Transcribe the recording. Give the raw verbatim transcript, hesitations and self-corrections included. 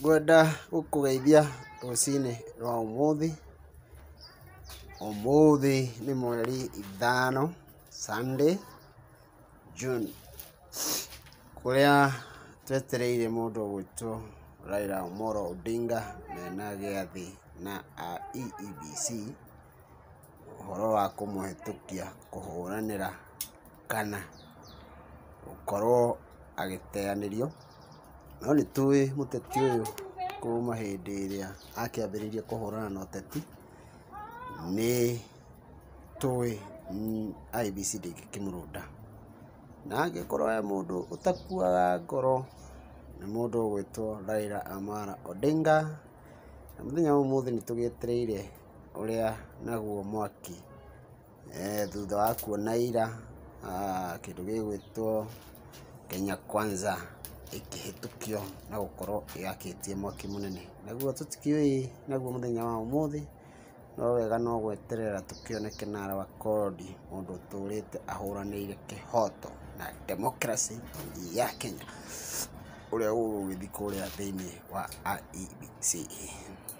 Ngwenda gũkũgeithia rũcinĩ rwa ũmũthĩ. Ũmũthĩ nĩ mweri ithano, Sunday, June, kũrĩa twetereire mũndũ ũgwĩtwo Raila Amolo Odinga mena gĩathĩ na a E E B C ũhoro wa kũmũhĩtũkia kũhũranĩra kana gũkorwo agĩteanĩrio. No nĩtũĩ mũteti ũyũ kuma hĩndĩ ĩrĩa akĩambĩrĩirie kũhũrana na ũteti, nĩ tũĩ I E B C ndĩngĩkĩmũrũnda, na angĩkorwo he mũndũ ũtakuaga ngoro nĩ mũndũ ũgwĩtwo Raila Amolo Odinga. Na mũthenya wa ũmũthĩ nĩtũgĩetereire ũrĩa naguo mwaki eh, thutha wa kuona ira ah, kĩndũ gĩgwĩtwo Kenya Kwanza ĩkĩhĩtũkio na gũkorwo ĩgakĩtie mwaki mũnene. Naguo tũtikĩũĩ naguo mũthenya wa ũmũthĩ, no wega no gweterera tũkĩone kĩnara wa kondi, mũndũ ũtũrĩte ahũranĩire kĩhoto na democracy ya Kenya, ũrĩa ũgũgĩthiĩ kũrĩa thĩinĩ wa I E B C.